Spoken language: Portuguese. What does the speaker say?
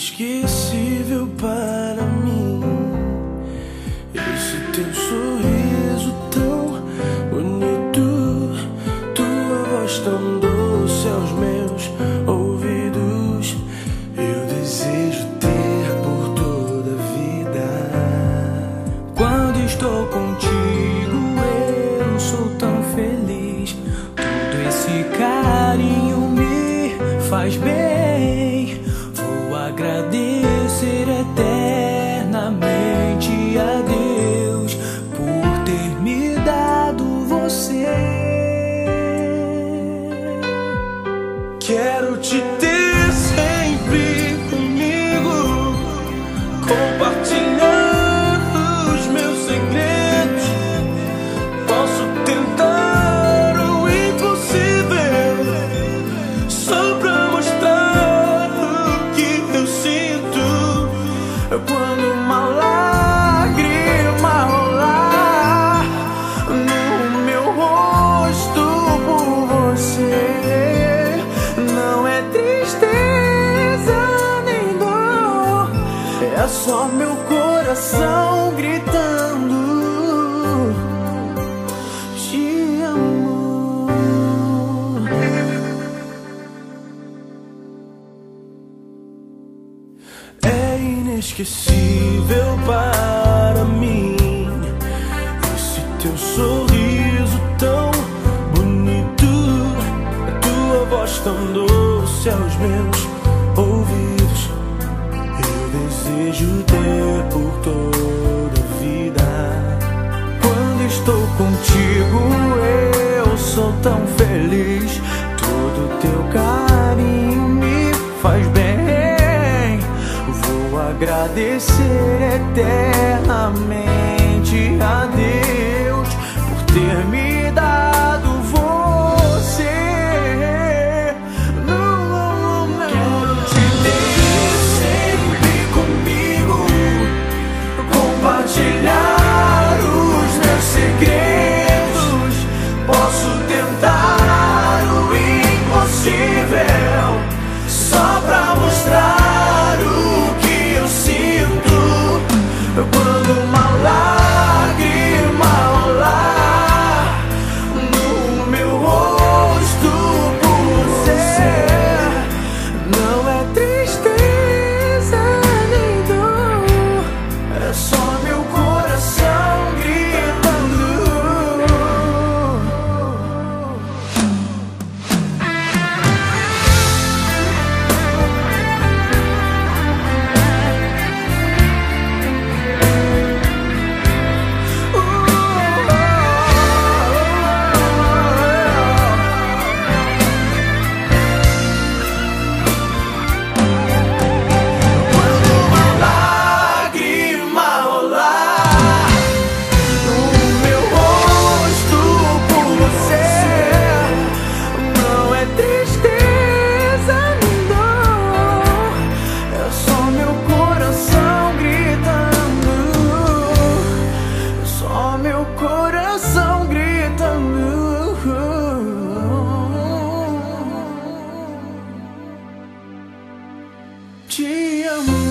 inesquecível para mim. Esse teu sorriso tão bonito, tua voz tão doce aos meus ouvidos, eu desejo ter por toda a vida. Quando estou contigo eu sou tão feliz, todo esse carinho me faz bem. Vou agradecer eternamente a Deus por ter me dado você. Quero te ter sempre comigo, compartilhar os meus segredos. Posso tentar o impossível só pra mostrar o que eu sinto. Quando uma lágrima rolar no meu rosto por você, não é tristeza nem dor, é só meu coração gritando: te amo. É inesquecível para mim esse teu sorriso tão bonito, a tua voz tão doce aos meus ouvidos, eu desejo ter por toda a vida. Quando estou contigo eu sou tão feliz, todo teu carinho me faz bem. Vou agradecer eternamente a Deus por ter me dado você. Quero te ter sempre comigo, compartilhar os meus segredos. Posso tentar o impossível só pra mostrar o que eu sinto. Quando uma lágrima rolar no meu rosto por você, não é tristeza nem dor, é só meu coração gritando. Meu coração gritando, te amo.